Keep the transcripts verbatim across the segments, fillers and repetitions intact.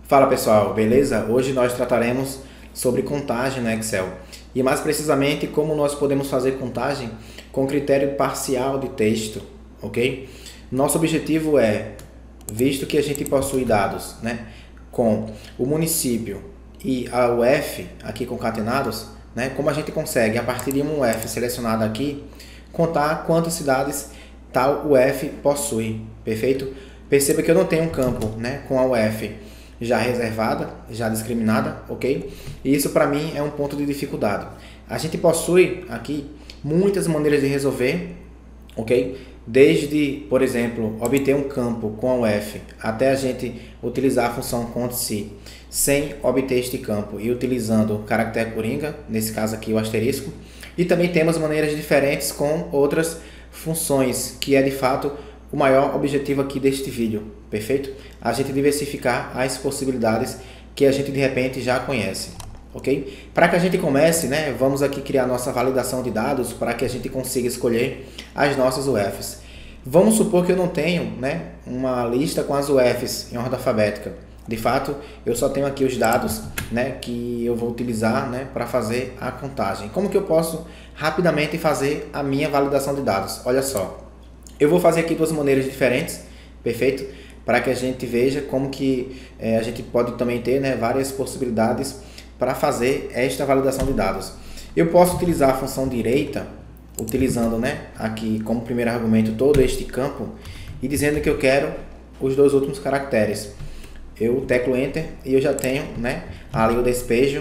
Fala pessoal, beleza? Hoje nós trataremos sobre contagem no Excel e mais precisamente como nós podemos fazer contagem com critério parcial de texto, ok? Nosso objetivo é, visto que a gente possui dados, né, com o município e a U F aqui concatenados, né, como a gente consegue, a partir de uma U F selecionada aqui, contar quantas cidades tal U F possui, perfeito? Perceba que eu não tenho um campo, né, com a U F já reservada, já discriminada, ok? E isso para mim é um ponto de dificuldade. A gente possui aqui muitas maneiras de resolver, ok? Desde, por exemplo, obter um campo com a U F, até a gente utilizar a função conte-se sem obter este campo e utilizando o caractere coringa, nesse caso aqui o asterisco. E também temos maneiras diferentes com outras funções, que é de fato o maior objetivo aqui deste vídeo, perfeito? A gente diversificar as possibilidades que a gente de repente já conhece, ok? Para que a gente comece, né, vamos aqui criar nossa validação de dados para que a gente consiga escolher as nossas U Fs. Vamos supor que eu não tenho, né, uma lista com as U Fs em ordem alfabética. De fato, eu só tenho aqui os dados, né, que eu vou utilizar, né, para fazer a contagem. Como que eu posso rapidamente fazer a minha validação de dados? Olha só. Eu vou fazer aqui duas maneiras diferentes, perfeito? Para que a gente veja como que é, a gente pode também ter, né, várias possibilidades para fazer esta validação de dados. Eu posso utilizar a função direita, utilizando, né, aqui como primeiro argumento todo este campo e dizendo que eu quero os dois últimos caracteres. Eu teclo Enter e eu já tenho, né, ali o despejo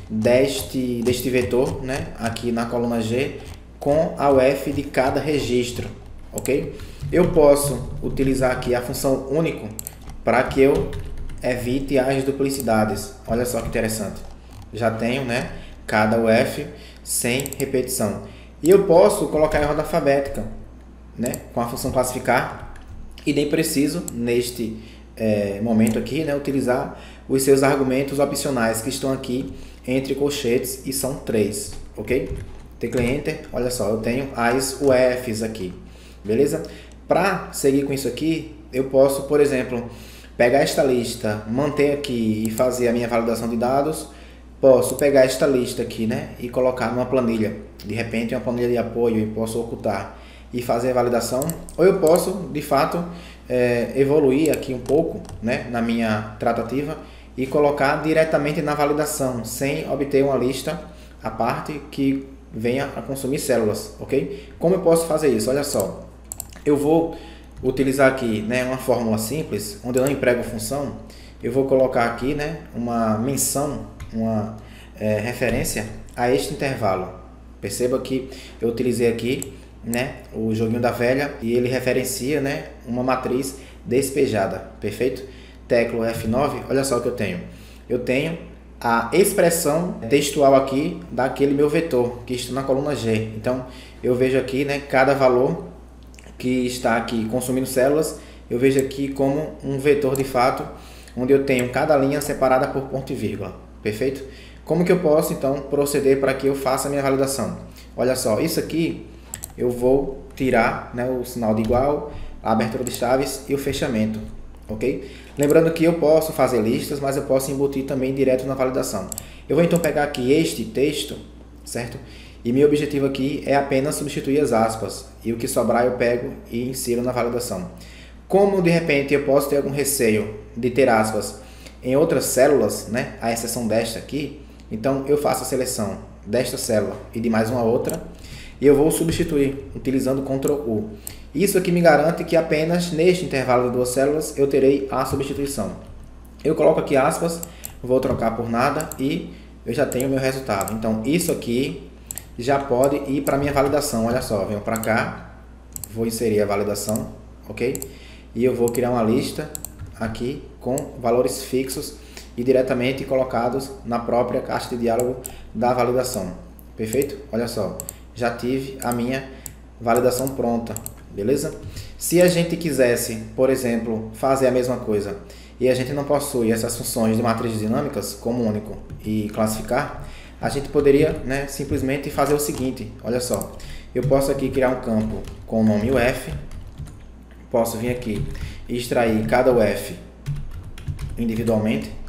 deste, deste vetor, né, aqui na coluna G com a U F de cada registro. Ok? Eu posso utilizar aqui a função único para que eu evite as duplicidades. Olha só que interessante. Já tenho, né, cada U F sem repetição. E eu posso colocar em ordem alfabética, né, com a função classificar. E nem preciso, neste é, momento aqui, né, utilizar os seus argumentos opcionais que estão aqui entre colchetes e são três. Ok? Teclei Enter. Olha só, eu tenho as U Fs aqui. Beleza? Para seguir com isso aqui, eu posso, por exemplo, pegar esta lista, manter aqui e fazer a minha validação de dados. Posso pegar esta lista aqui, né, e colocar numa planilha. De repente, uma planilha de apoio e posso ocultar e fazer a validação. Ou eu posso, de fato, é, evoluir aqui um pouco, né, na minha tratativa e colocar diretamente na validação, sem obter uma lista à parte que venha a consumir células, ok? Como eu posso fazer isso? Olha só. Eu vou utilizar aqui, né, uma fórmula simples, onde eu não emprego função. Eu vou colocar aqui, né, uma menção, uma é, referência a este intervalo. Perceba que eu utilizei aqui, né, o joguinho da velha e ele referencia, né, uma matriz despejada. Perfeito? Teclo F nove, olha só o que eu tenho. Eu tenho a expressão textual aqui daquele meu vetor que está na coluna G. Então, eu vejo aqui, né, cada valor que está aqui consumindo células, eu vejo aqui como um vetor de fato, onde eu tenho cada linha separada por ponto e vírgula. Perfeito? Como que eu posso, então, proceder para que eu faça a minha validação? Olha só, isso aqui eu vou tirar, né, o sinal de igual, a abertura de chaves e o fechamento. Ok? Lembrando que eu posso fazer listas, mas eu posso embutir também direto na validação. Eu vou então pegar aqui este texto, certo? E meu objetivo aqui é apenas substituir as aspas. E o que sobrar eu pego e insiro na validação. Como de repente eu posso ter algum receio de ter aspas em outras células, né, à exceção desta aqui, então eu faço a seleção desta célula e de mais uma outra. E eu vou substituir utilizando control U. Isso aqui me garante que apenas neste intervalo de duas células eu terei a substituição. Eu coloco aqui aspas, vou trocar por nada e eu já tenho o meu resultado. Então isso aqui já pode ir para a minha validação. Olha só, venho para cá, vou inserir a validação, ok? E eu vou criar uma lista aqui com valores fixos e diretamente colocados na própria caixa de diálogo da validação. Perfeito? Olha só, já tive a minha validação pronta, beleza? Se a gente quisesse, por exemplo, fazer a mesma coisa e a gente não possui essas funções de matrizes dinâmicas como único e classificar, a gente poderia, né, simplesmente fazer o seguinte, olha só, eu posso aqui criar um campo com o nome U F, posso vir aqui e extrair cada U F individualmente,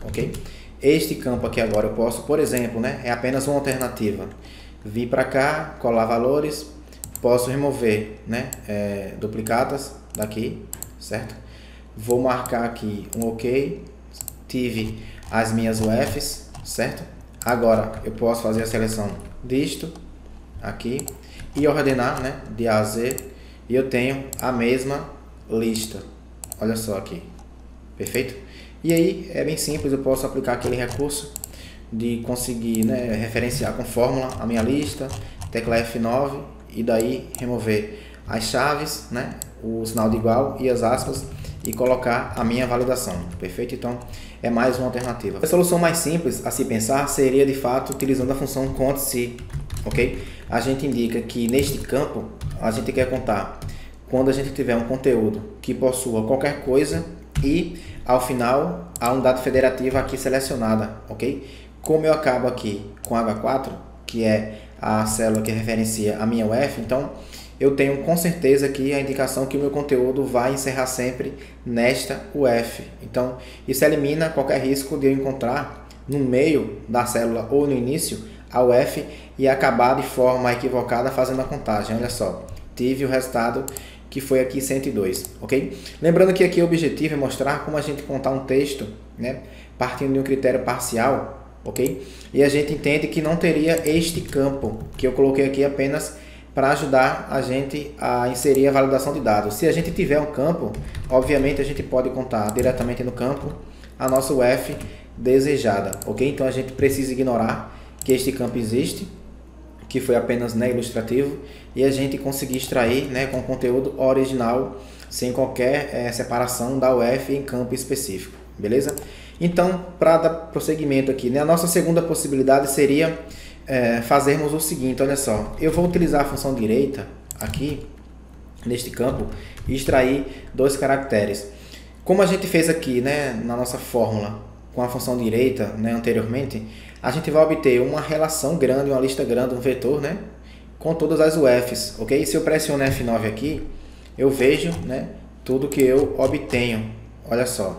ok? Este campo aqui agora eu posso, por exemplo, né, é apenas uma alternativa. Vir para cá, colar valores, posso remover, né, é, duplicatas daqui, certo? Vou marcar aqui um OK, tive as minhas U Fs, certo? Agora eu posso fazer a seleção disto aqui e ordenar, né, de A a Z, e eu tenho a mesma lista. Olha só aqui, perfeito? E aí é bem simples, eu posso aplicar aquele recurso de conseguir, né, referenciar com fórmula a minha lista, tecla F nove e daí remover as chaves, né, o sinal de igual e as aspas e colocar a minha validação, perfeito? Então é mais uma alternativa. A solução mais simples a se pensar seria de fato utilizando a função cont.se, ok? A gente indica que neste campo a gente quer contar quando a gente tiver um conteúdo que possua qualquer coisa e ao final a unidade federativa aqui selecionada, ok? Como eu acabo aqui com H quatro, que é a célula que referencia a minha U F, então eu tenho com certeza aqui a indicação que o meu conteúdo vai encerrar sempre nesta U F. Então, isso elimina qualquer risco de eu encontrar no meio da célula ou no início a U F e acabar de forma equivocada fazendo a contagem. Olha só, tive o resultado que foi aqui cento e dois, ok? Lembrando que aqui o objetivo é mostrar como a gente contar um texto, né, partindo de um critério parcial, ok? E a gente entende que não teria este campo que eu coloquei aqui apenas para ajudar a gente a inserir a validação de dados. Se a gente tiver um campo, obviamente a gente pode contar diretamente no campo a nossa U F desejada, ok? Então a gente precisa ignorar que este campo existe, que foi apenas, né, ilustrativo, e a gente conseguir extrair, né, com conteúdo original, sem qualquer é, separação da U F em campo específico, beleza? Então, para dar prosseguimento aqui, né, a nossa segunda possibilidade seria É, fazermos o seguinte, olha só, eu vou utilizar a função direita aqui, neste campo, e extrair dois caracteres. Como a gente fez aqui, né, na nossa fórmula, com a função direita, né, anteriormente, a gente vai obter uma relação grande, uma lista grande, um vetor, né, com todas as U Fs, ok? Se eu pressiono F nove aqui, eu vejo, né, tudo que eu obtenho, olha só,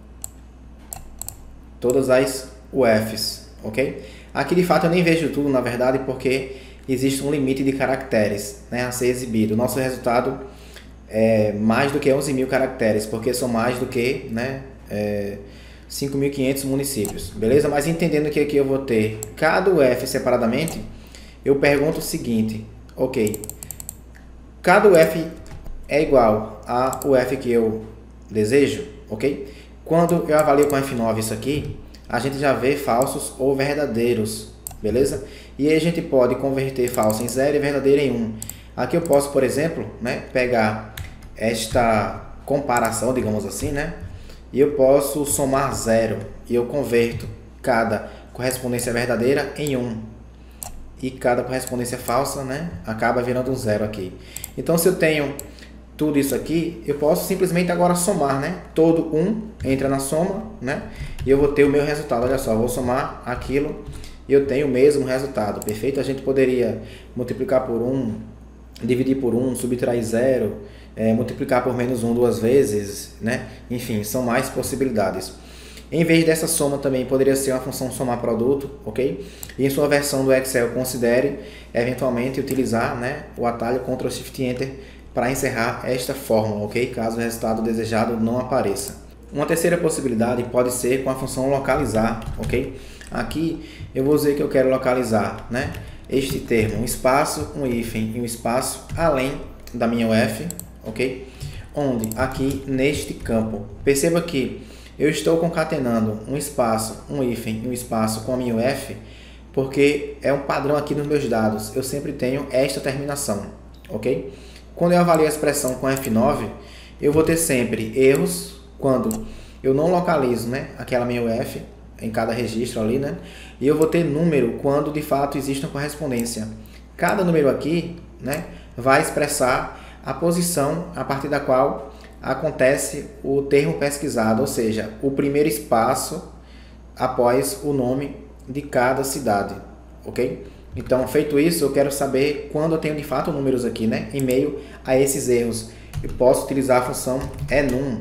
todas as U Fs, ok? Aqui de fato eu nem vejo tudo, na verdade, porque existe um limite de caracteres, né, a ser exibido. O nosso resultado é mais do que onze mil caracteres, porque são mais do que, né, é, cinco mil e quinhentos municípios, beleza? Mas entendendo que aqui eu vou ter cada U F separadamente, eu pergunto o seguinte, ok, cada U F é igual a U F que eu desejo, ok? Quando eu avalio com F nove isso aqui, a gente já vê falsos ou verdadeiros, beleza? E aí a gente pode converter falso em zero e verdadeiro em um. Aqui eu posso, por exemplo, né, pegar esta comparação, digamos assim, né? E eu posso somar zero e eu converto cada correspondência verdadeira em um. E cada correspondência falsa, né, acaba virando um zero aqui. Então se eu tenho tudo isso aqui, eu posso simplesmente agora somar, né? Todo um entra na soma, né? E eu vou ter o meu resultado. Olha só, eu vou somar aquilo e eu tenho o mesmo resultado, perfeito? A gente poderia multiplicar por um, dividir por um, subtrair zero, é, multiplicar por menos um duas vezes, né? Enfim, são mais possibilidades. Em vez dessa soma também poderia ser uma função somar produto, ok? E em sua versão do Excel, considere eventualmente utilizar, né, o atalho control shift enter para encerrar esta fórmula, ok? Caso o resultado desejado não apareça. Uma terceira possibilidade pode ser com a função localizar, ok? Aqui eu vou dizer que eu quero localizar, né, este termo, um espaço, um hífen e um espaço além da minha U F, ok? Onde aqui neste campo, perceba que eu estou concatenando um espaço, um hífen e um espaço com a minha U F, porque é um padrão aqui nos meus dados, eu sempre tenho esta terminação, ok? Quando eu avalio a expressão com F nove, eu vou ter sempre erros quando eu não localizo, né, aquela minha U F em cada registro ali, né? E eu vou ter número quando de fato existe uma correspondência. Cada número aqui, né, vai expressar a posição a partir da qual acontece o termo pesquisado, ou seja, o primeiro espaço após o nome de cada cidade, ok? Então, feito isso, eu quero saber quando eu tenho de fato números aqui, né, em meio a esses erros. Eu posso utilizar a função enum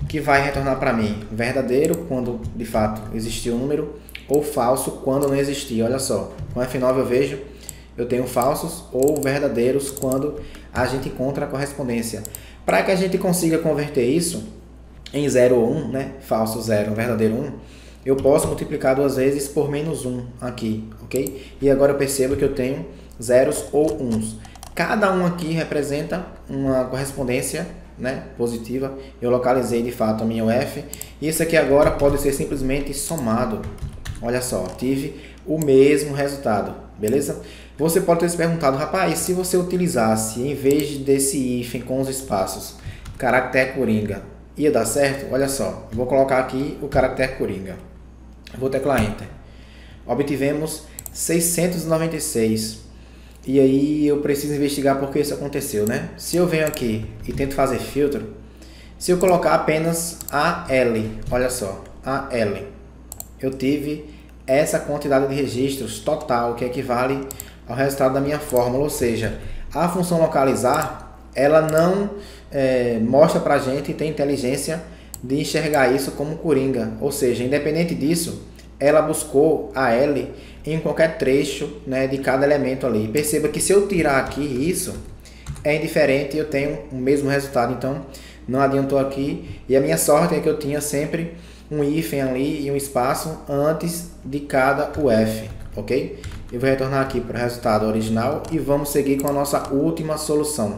que vai retornar para mim verdadeiro quando de fato existiu o número ou falso quando não existia. Olha só, com F nove eu vejo, eu tenho falsos ou verdadeiros quando a gente encontra a correspondência. Para que a gente consiga converter isso em zero ou um, né? Falso zero, verdadeiro um, eu posso multiplicar duas vezes por menos um aqui, ok? E agora eu percebo que eu tenho zeros ou uns. Cada um aqui representa uma correspondência, né, positiva. Eu localizei de fato a minha U F. Isso aqui agora pode ser simplesmente somado. Olha só, tive o mesmo resultado, beleza? Você pode ter se perguntado, rapaz, se você utilizasse, em vez desse hífen com os espaços, caractere coringa, ia dar certo? Olha só, vou colocar aqui o caractere coringa. Vou teclar Enter. Obtivemos seiscentos e noventa e seis. E aí eu preciso investigar por que isso aconteceu, né? Se eu venho aqui e tento fazer filtro, se eu colocar apenas A L, olha só, A L, eu tive essa quantidade de registros total, que equivale ao resultado da minha fórmula, ou seja, a função localizar, ela não é, mostra pra gente e tem inteligência de enxergar isso como coringa, ou seja, independente disso, ela buscou a L em qualquer trecho, né, de cada elemento ali. Perceba que se eu tirar aqui isso, é indiferente e eu tenho o mesmo resultado, então não adiantou aqui. E a minha sorte é que eu tinha sempre um hífen ali e um espaço antes de cada U F, ok? Eu vou retornar aqui para o resultado original e vamos seguir com a nossa última solução.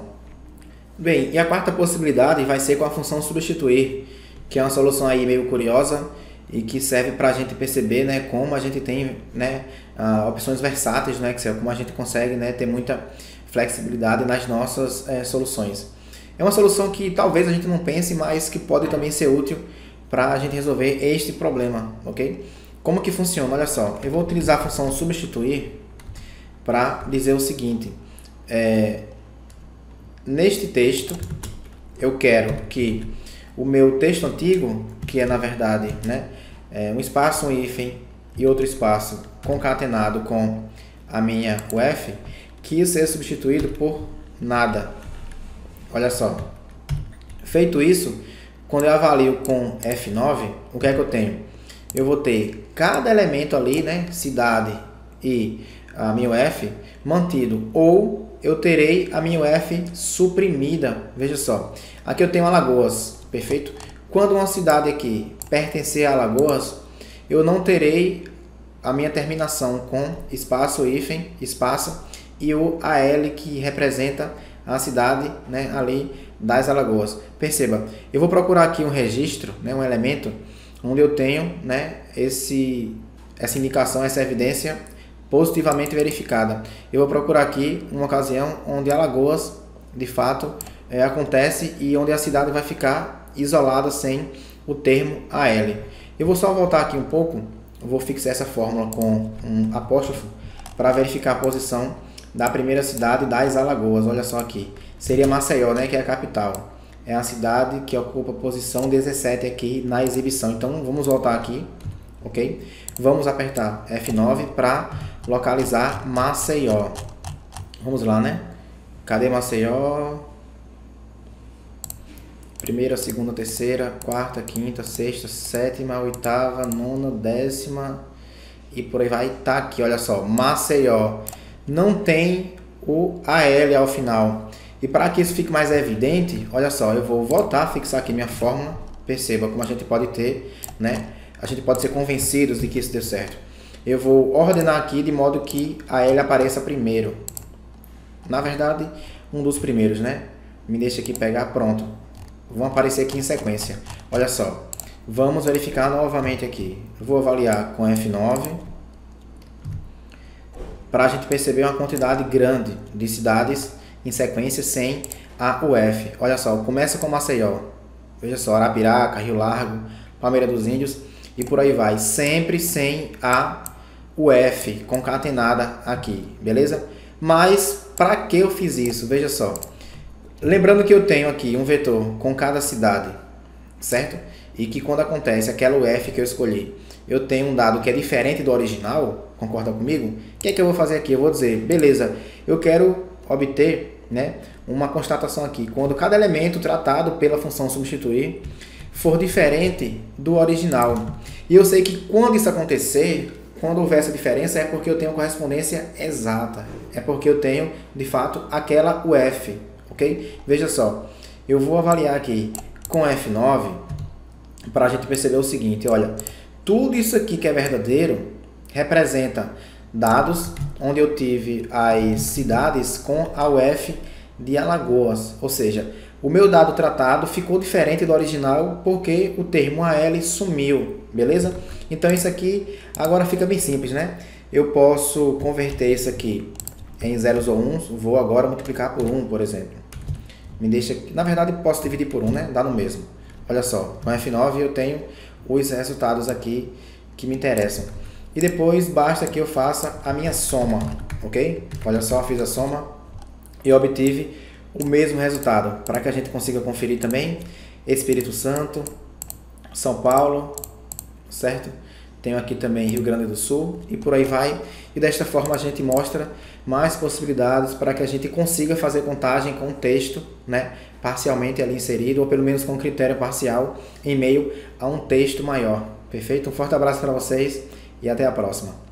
Bem, e a quarta possibilidade vai ser com a função substituir, que é uma solução aí meio curiosa e que serve para a gente perceber, né, como a gente tem, né, uh, opções versáteis no Excel, como a gente consegue, né, ter muita flexibilidade nas nossas é, soluções. É uma solução que talvez a gente não pense, mas que pode também ser útil para a gente resolver este problema, ok? Como que funciona? Olha só, eu vou utilizar a função substituir para dizer o seguinte, é, neste texto eu quero que o meu texto antigo, que é na verdade, né, é um espaço, um hífen e outro espaço concatenado com a minha U F, que isso seja substituído por nada. Olha só, feito isso, quando eu avalio com F nove, o que é que eu tenho? Eu vou ter cada elemento ali, né, cidade e a minha U F mantido, ou eu terei a minha U F suprimida. Veja só, aqui eu tenho Alagoas, perfeito? Quando uma cidade aqui pertencer a Alagoas, eu não terei a minha terminação com espaço, hífen, espaço e o A L que representa a cidade, né, ali das Alagoas. Perceba, eu vou procurar aqui um registro, né, um elemento onde eu tenho, né, esse, essa indicação, essa evidência positivamente verificada. Eu vou procurar aqui uma ocasião onde Alagoas, de fato, é, acontece e onde a cidade vai ficar isolada sem o termo A L. Eu vou só voltar aqui um pouco, eu vou fixar essa fórmula com um apóstrofo para verificar a posição da primeira cidade das Alagoas. Olha só aqui, seria Maceió, né, que é a capital. É a cidade que ocupa a posição dezessete aqui na exibição. Então vamos voltar aqui, ok? Vamos apertar F nove para localizar Maceió. Vamos lá, né? Cadê Maceió? Primeira, segunda, terceira, quarta, quinta, sexta, sétima, oitava, nona, décima e por aí vai. Tá aqui, olha só, Maceió. Não tem o A L ao final. E para que isso fique mais evidente, olha só, eu vou voltar a fixar aqui minha fórmula. Perceba como a gente pode ter, né? A gente pode ser convencidos de que isso deu certo. Eu vou ordenar aqui de modo que a L apareça primeiro. Na verdade, um dos primeiros, né? Me deixa aqui pegar, pronto. Vão aparecer aqui em sequência. Olha só, vamos verificar novamente aqui. Eu vou avaliar com F nove para a gente perceber uma quantidade grande de cidades em sequência sem a U F. Olha só, começa com Maceió. Veja só, Arapiraca, Rio Largo, Palmeira dos Índios e por aí vai. Sempre sem a U F concatenada aqui, beleza? Mas para que eu fiz isso? Veja só. Lembrando que eu tenho aqui um vetor com cada cidade, certo? E que quando acontece aquela U F que eu escolhi, eu tenho um dado que é diferente do original, concorda comigo? O que é que eu vou fazer aqui? Eu vou dizer, beleza, eu quero obter, né, uma constatação aqui, quando cada elemento tratado pela função substituir for diferente do original. E eu sei que quando isso acontecer, quando houver essa diferença, é porque eu tenho correspondência exata. É porque eu tenho, de fato, aquela U F, ok? Veja só, eu vou avaliar aqui com F nove para a gente perceber o seguinte, olha, tudo isso aqui que é verdadeiro representa dados onde eu tive as cidades com a U F de Alagoas, ou seja, o meu dado tratado ficou diferente do original porque o termo A L sumiu, beleza? Então isso aqui agora fica bem simples, né? Eu posso converter isso aqui em zeros ou uns, vou agora multiplicar por um, por exemplo. Me deixa, na verdade posso dividir por um, né? Dá no mesmo. Olha só, com F nove eu tenho os resultados aqui que me interessam. E depois basta que eu faça a minha soma, ok? Olha só, fiz a soma e obtive o mesmo resultado. Para que a gente consiga conferir também, Espírito Santo, São Paulo, certo? Tenho aqui também Rio Grande do Sul e por aí vai. E desta forma a gente mostra mais possibilidades para que a gente consiga fazer contagem com o texto, né, parcialmente ali inserido, ou pelo menos com critério parcial em meio a um texto maior. Perfeito? Um forte abraço para vocês e até a próxima.